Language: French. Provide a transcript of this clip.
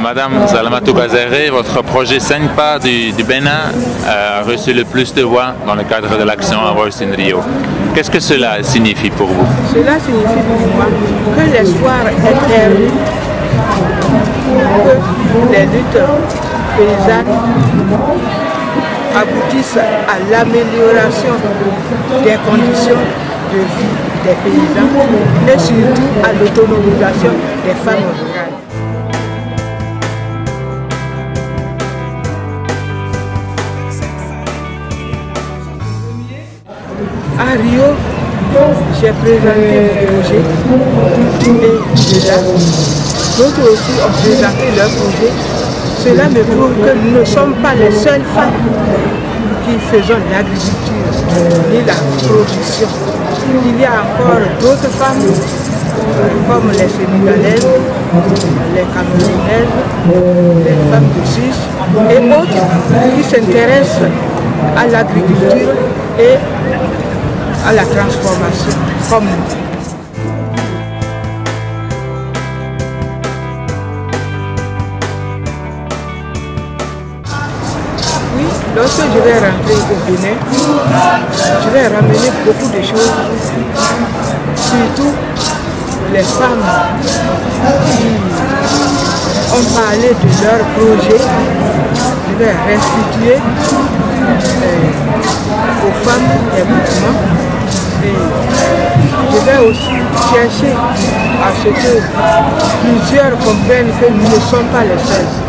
Madame Salamatou Gazere, votre projet Senpa du Bénin a reçu le plus de voix dans le cadre de l'action A Voice in Rio. Qu'est-ce que cela signifie pour vous? Cela signifie pour moi que l'espoir est terminé, que les luttes paysannes aboutissent à l'amélioration des conditions de vie des paysans et surtout à l'autonomisation des femmes rurales. À Rio, j'ai présenté mon projet et de là, d'autres aussi ont présenté leur projet. Cela me prouve que nous ne sommes pas les seules femmes qui faisons l'agriculture ni la production. Il y a encore d'autres femmes comme les Sénégalaises, les Camerounaises, les femmes de Suisse et autres qui s'intéressent à l'agriculture et à la transformation comme nous. Oui, lorsque je vais rentrer au Bénin, je vais ramener beaucoup de choses, surtout les femmes qui ont parlé de leur projet. Je vais restituer aux femmes des mouvements et je vais aussi chercher à ce que plusieurs comprennent que nous ne sommes pas les seuls.